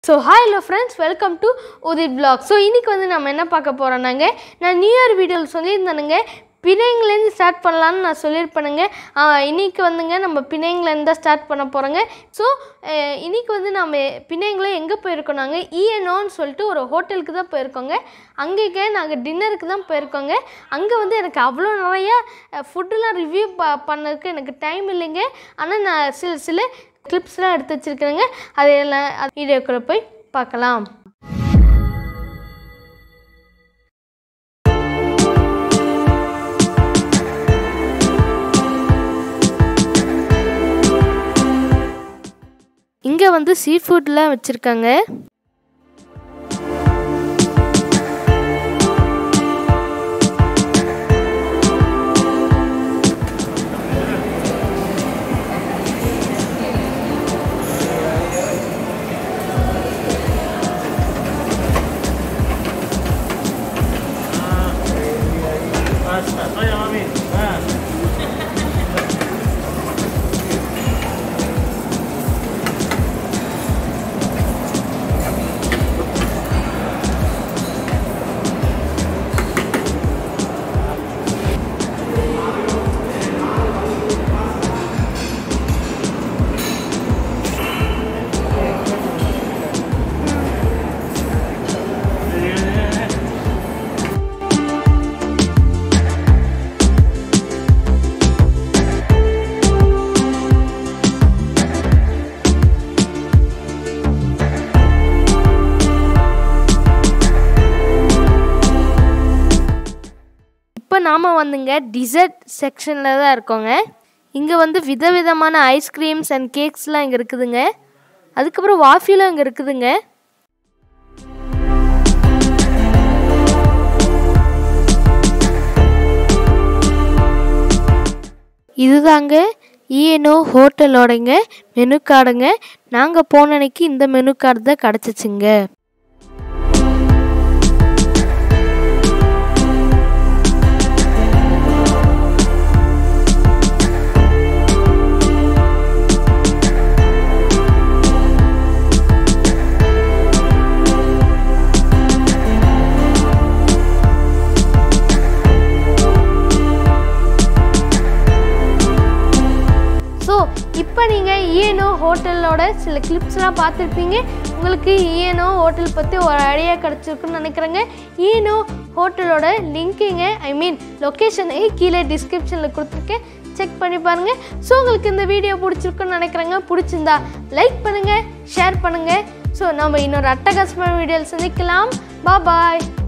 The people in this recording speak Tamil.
So hi hello friends, welcome to Udith Vlogs. So இன்னைக்கு வந்து நாம என்ன பார்க்க போறோம்னாங்க, நான் நியூ இயர் வீடியோல சொல்லியிருந்தேனுங்க பிணைங்ல இருந்து ஸ்டார்ட் பண்ணலாம்னு நான் சொல்லிருப்பேனுங்க. இன்னைக்கு வந்துங்க நம்ம பிணைங்ல இருந்து ஸ்டார்ட் பண்ண போறோங்க. சோ இன்னைக்கு வந்து நாம பிணைங்ல எங்க போயிருக்கோம்னாங்க E&O ன்னு சொல்லிட்டு ஒரு ஹோட்டலுக்கு தான் போயிருக்கோங்க. அங்கேயே நாங்க டின்னருக்கு தான் போயிருக்கோங்க. அங்க வந்து எனக்கு அவ்வளோ நிறைய ஃபுட்லாம் ரிவ்யூ பண்ணதுக்கு எனக்கு டைம் இல்லைங்க. ஆனா நான் சில கிளிப்ஸ்லாம் எடுத்து வச்சிருக்கேங்க. அதெல்லாம் வீடியோக்குள்ள போய் பார்க்கலாம். இங்க வந்து சீ ஃபுட்லாம் வச்சிருக்காங்க. நாம வந்துங்க டிசர்ட் செக்ஷன்ல தான் இருக்கோங்க. இங்க வந்து விதவிதமான ஐஸ்கிரீம்ஸ் அண்ட் கேக்ஸ்லாம் இங்க இருக்குதுங்க. அதுக்கப்புறம் வாஃபிலாம் இங்க இருக்குதுங்க. இதுதாங்க E&O ஹோட்டலோடங்க மெனு கார்டுங்க. நாங்க போன அன்னைக்கு இந்த மெனு கார்டு தான் கிடைச்சிச்சுங்க. இப்போ நீங்கள் E&O ஹோட்டலோட சில கிளிப்ஸ்லாம் பார்த்துருப்பீங்க. உங்களுக்கு E&O ஹோட்டல் பற்றி ஒரு ஐடியா கிடச்சிருக்குன்னு நினைக்கிறேங்க. E&O ஹோட்டலோட லிங்க்குங்க லொக்கேஷனை கீழே டிஸ்கிரிப்ஷனில் கொடுத்துருக்கேன், செக் பண்ணி பாருங்கள். ஸோ உங்களுக்கு இந்த வீடியோ பிடிச்சிருக்குன்னு நினைக்கிறேங்க. பிடிச்சிருந்தா லைக் பண்ணுங்கள், ஷேர் பண்ணுங்கள். ஸோ நம்ம இன்னொரு அட்டகாசமான வீடியோவில் சந்திக்கலாம். பாய்.